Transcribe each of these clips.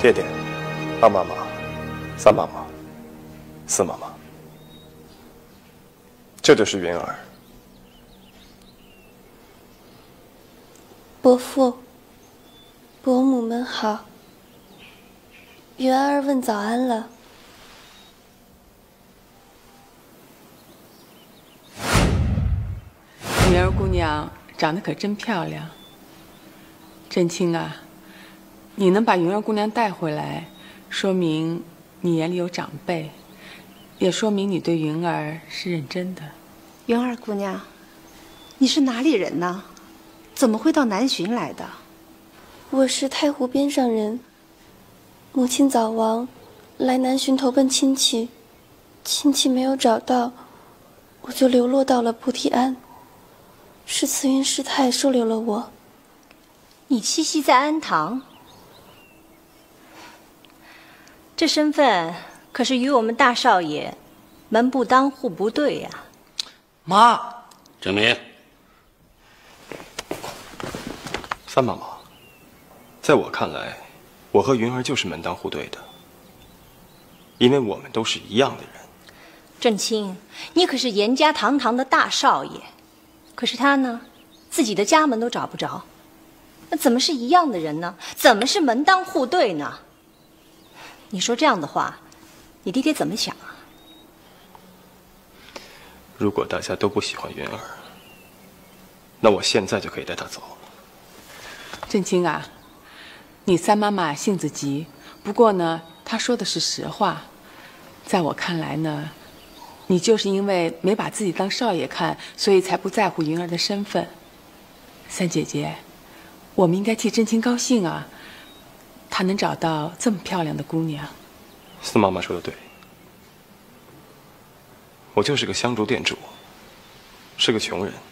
爹爹、二妈妈、三妈妈、四妈妈，这就是云儿。 伯父、伯母们好。云儿问早安了。 云儿姑娘长得可真漂亮。振清啊，你能把云儿姑娘带回来，说明你眼里有长辈，也说明你对云儿是认真的。 云儿姑娘，你是哪里人呢？怎么会到南浔来的？ 我是太湖边上人，母亲早亡，来南浔投奔亲戚，亲戚没有找到，我就流落到了菩提庵。是慈云师太收留了我。 你栖息在安堂，这身份可是与我们大少爷门不当户不对呀。 妈，郑明， 三妈妈，在我看来，我和云儿就是门当户对的，因为我们都是一样的人。 振清，你可是严家堂堂的大少爷，可是他呢，自己的家门都找不着，那怎么是一样的人呢？怎么是门当户对呢？你说这样的话，你爹爹怎么想啊？ 如果大家都不喜欢云儿，那我现在就可以带她走。 振清啊，你三妈妈性子急，不过呢，她说的是实话。在我看来呢，你就是因为没把自己当少爷看，所以才不在乎云儿的身份。三姐姐，我们应该替振清高兴啊，他能找到这么漂亮的姑娘。 四妈妈说的对，我就是个香烛店主，是个穷人。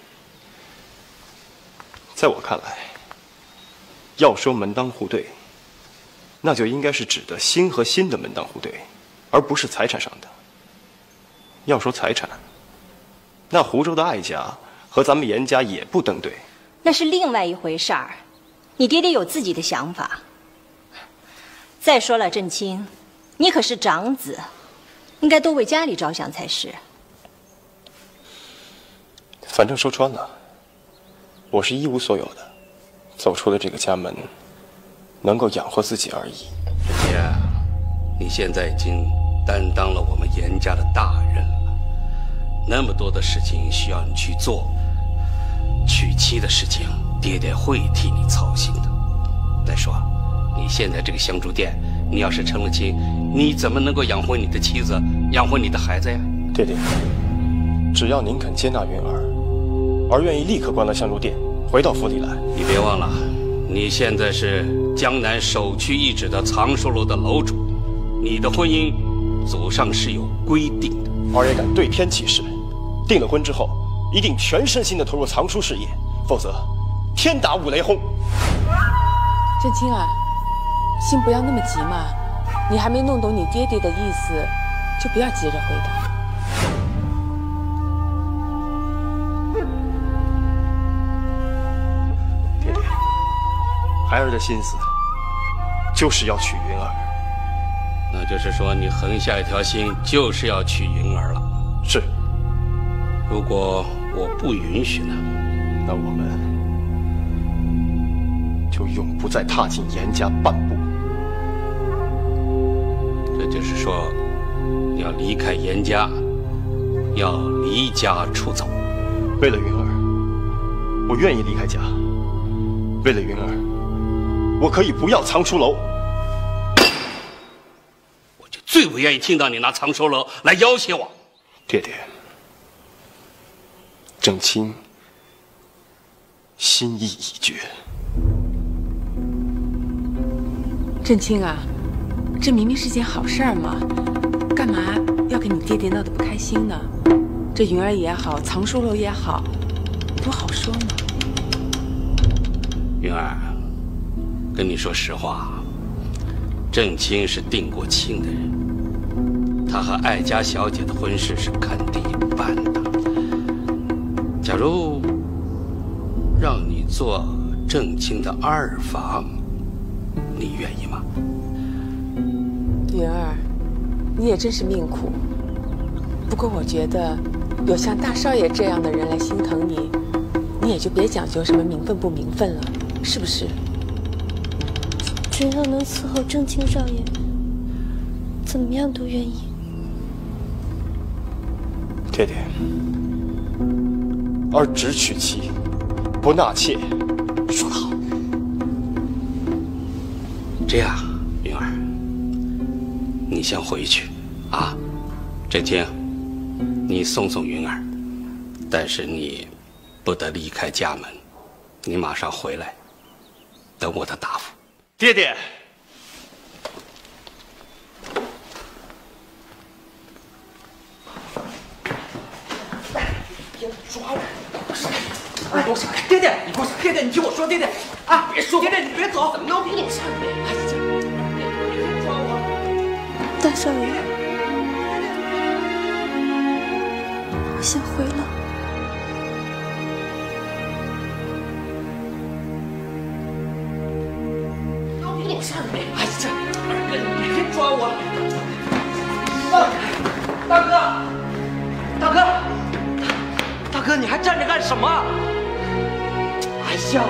在我看来，要说门当户对，那就应该是指的心和心的门当户对，而不是财产上的。要说财产，那湖州的艾家和咱们严家也不登对， 那是另外一回事儿。你爹爹有自己的想法。再说了，振清，你可是长子，应该多为家里着想才是。 反正说穿了，我是一无所有的，走出了这个家门，能够养活自己而已。 姐，你现在已经担当了我们严家的大任了，那么多的事情需要你去做，娶妻的事情，爹爹会替你操心的。再说，你现在这个香烛店，你要是成了亲，你怎么能够养活你的妻子，养活你的孩子呀？ 爹爹，只要您肯接纳云儿，儿愿意立刻关了香烛店，回到府里来。 你别忘了，你现在是江南首屈一指的藏书楼的楼主，你的婚姻祖上是有规定的。 儿也敢对天起誓，订了婚之后，一定全身心的投入藏书事业，否则天打五雷轰。 振清啊，心不要那么急嘛，你还没弄懂你爹爹的意思，就不要急着回答。 爹爹，孩儿的心思就是要娶云儿。 那就是说，你横下一条心，就是要娶云儿了。 是。 如果我不允许呢？ 那我们就永不再踏进严家半步。 这就是说，你要离开严家，要离家出走。 为了云儿，我愿意离开家。为了云儿，我可以不要藏书楼。 我就最不愿意听到你拿藏书楼来要挟我。 爹爹，正清心意已决。 振清啊，这明明是件好事儿嘛，干嘛要跟你爹爹闹得不开心呢？这云儿也好，藏书楼也好，多好说嘛。 云儿，跟你说实话，正清是定过亲的人，他和艾家小姐的婚事是肯定办的。假如让你做正清的二房，你愿意吗？ 云儿，你也真是命苦。不过我觉得，有像大少爷这样的人来心疼你，你也就别讲究什么名分不名分了，是不是？ 只要能伺候正清少爷，怎么样都愿意。 爹爹，儿只娶妻，不纳妾。说得好。 这样，云儿，你先回去啊。这天，你送送云儿，但是你不得离开家门，你马上回来，等我的答复。 爹爹， 别抓我！哎，爹爹，你给我爹爹，你听我说，爹爹啊，别说，爹爹你别走，怎么能别上你？哎呀，别抓我！ 大少爷，我先回了。 我上你！哎呀，二哥，你别抓我！大哥，大哥，大哥，你还站着干什么？哎呀，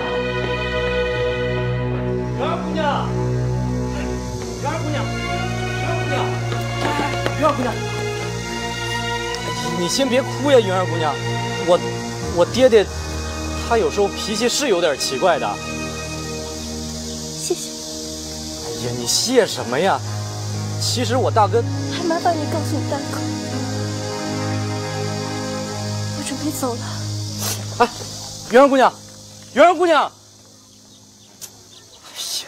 圆儿姑娘，圆儿姑娘，圆儿姑娘，圆儿姑娘， 你先别哭呀，云儿姑娘，我爹爹，他有时候脾气是有点奇怪的。 谢谢。 哎呀，你谢什么呀？其实我大哥…… 还麻烦你告诉你大哥，我准备走了。 哎，云儿姑娘，云儿姑娘，哎呀，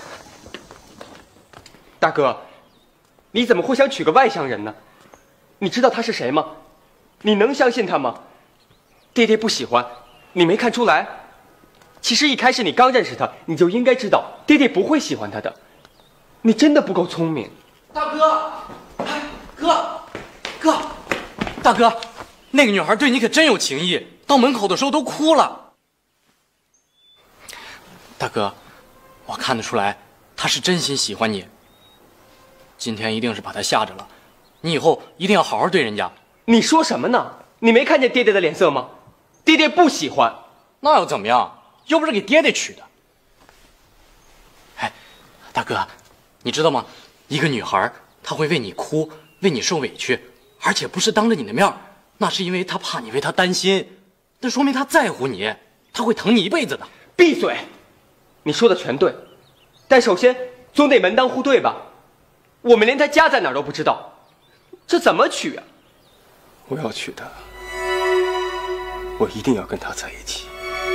大哥，你怎么会想娶个外乡人呢？你知道他是谁吗？你能相信他吗？爹爹不喜欢，你没看出来？其实一开始你刚认识他，你就应该知道爹爹不会喜欢他的。你真的不够聪明。 大哥，哎，哥，大哥，那个女孩对你可真有情意，到门口的时候都哭了。大哥，我看得出来，她是真心喜欢你。今天一定是把她吓着了，你以后一定要好好对人家。 你说什么呢？你没看见爹爹的脸色吗？爹爹不喜欢。 那又怎么样？又不是给爹爹娶的。哎，大哥，你知道吗？一个女孩她会为你哭，为你受委屈，而且不是当着你的面，那是因为她怕你为她担心，那说明她在乎你，她会疼你一辈子的。 闭嘴！你说的全对，但首先总得门当户对吧？我们连他家在哪儿都不知道，这怎么娶啊？ 我要娶她，我一定要跟她在一起。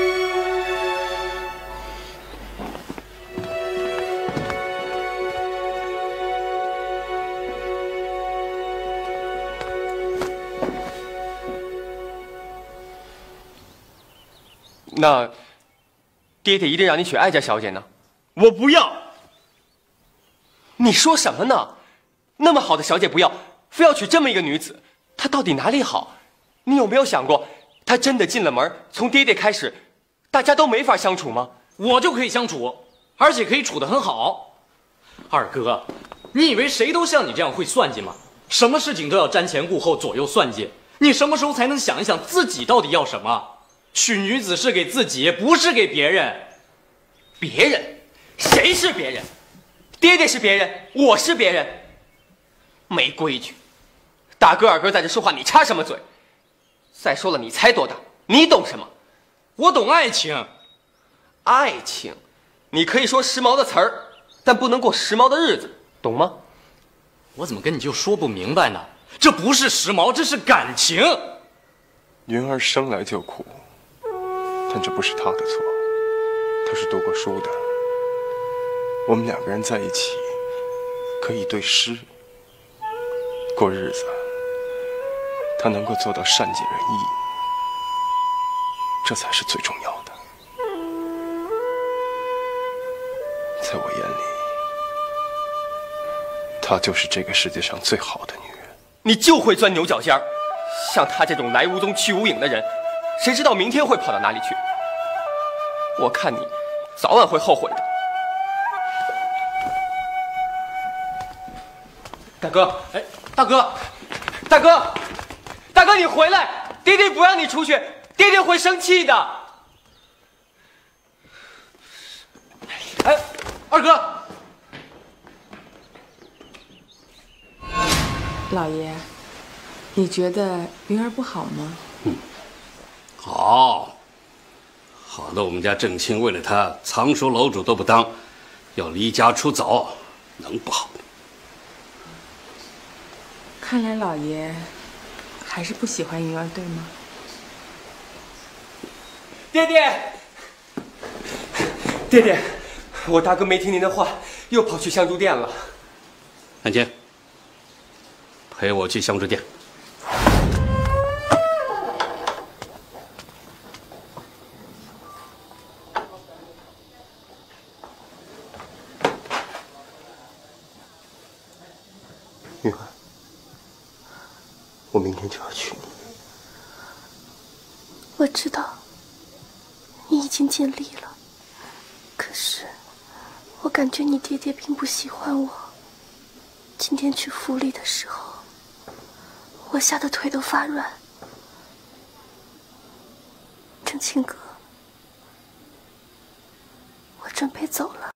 那爹爹一定让你娶艾家小姐呢？ 我不要。 你说什么呢？那么好的小姐不要，非要娶这么一个女子，她到底哪里好？你有没有想过，她真的进了门，从爹爹开始，大家都没法相处吗？ 我就可以相处，而且可以处得很好。二哥，你以为谁都像你这样会算计吗？什么事情都要瞻前顾后，左右算计。你什么时候才能想一想自己到底要什么？娶女子是给自己，不是给别人。 别人？谁是别人？爹爹是别人，我是别人。没规矩！大哥二哥在这说话，你插什么嘴？再说了，你才多大？你懂什么？ 我懂爱情。 爱情，你可以说时髦的词儿，但不能过时髦的日子，懂吗？ 我怎么跟你就说不明白呢？这不是时髦，这是感情。 云儿生来就苦，但这不是她的错，她是读过书的。我们两个人在一起，可以对诗过日子，她能够做到善解人意，这才是最重要的。在我眼里，她就是这个世界上最好的女人。 你就会钻牛角尖儿，像他这种来无踪去无影的人，谁知道明天会跑到哪里去？我看你早晚会后悔的。 大哥，哎，大哥，大哥，大哥，你回来！爹爹不让你出去，爹爹会生气的。哎，二哥， 老爷，你觉得云儿不好吗？ 好，好的，我们家正清为了他藏书楼主都不当，要离家出走，能不好吗？ 看来老爷还是不喜欢云儿，对吗？ 爹爹，爹爹，我大哥没听您的话，又跑去香烛店了。 南京，陪我去香烛店。 云儿，我明天就要娶你。 我知道，你已经尽力了，可是我感觉你爹爹并不喜欢我。今天去府里的时候，我吓得腿都发软。正清哥，我准备走了。